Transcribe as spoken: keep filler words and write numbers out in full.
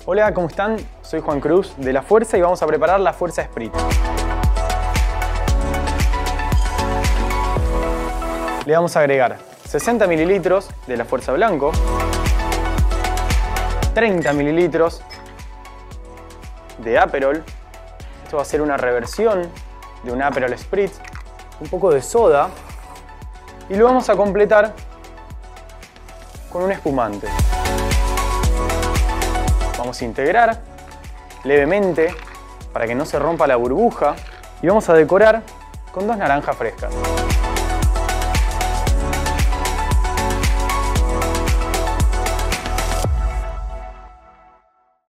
Hola, ¿cómo están? Soy Juan Cruz de La Fuerza y vamos a preparar la Fuerza Spritz. Le vamos a agregar sesenta mililitros de la Fuerza Blanco, treinta mililitros de Aperol. Esto va a ser una reversión de un Aperol Spritz, un poco de soda y lo vamos a completar con un espumante. Vamos a integrar levemente para que no se rompa la burbuja y vamos a decorar con dos naranjas frescas.